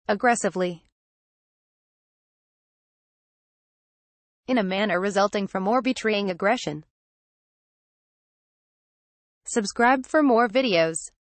aggressively, in a manner resulting from or betraying aggression. Subscribe for more videos.